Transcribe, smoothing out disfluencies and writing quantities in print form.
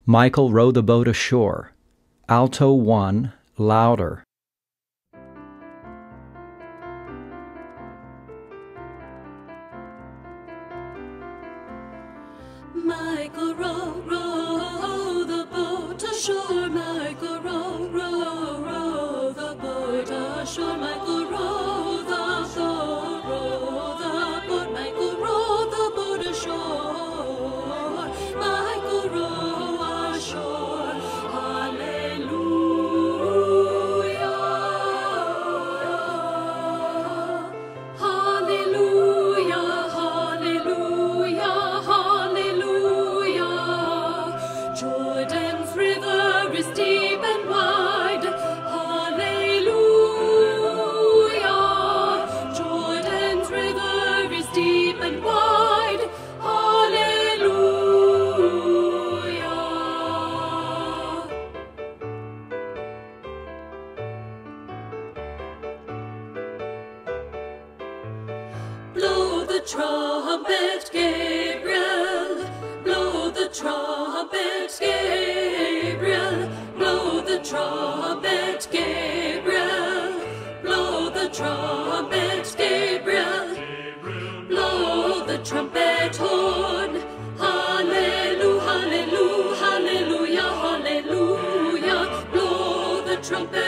Michael, row the boat ashore. Alto 1, louder. Michael, row, row the boat ashore. Michael, row, row, row the boat ashore. Michael, row the boat, row the boat. Michael, row the boat ashore. Michael, row ashore. Hallelujah. Hallelujah. Hallelujah. Jordan's river is deep and wide. Hallelujah. Jordan's river is deep and wide. Hallelujah. Blow the trumpet, Gabriel. Blow the trumpet, Gabriel. Blow the trumpet, Gabriel. Blow the trumpet, Gabriel. Blow the trumpet horn. Hallelujah, hallelujah, hallelujah, hallelujah. Blow the trumpet.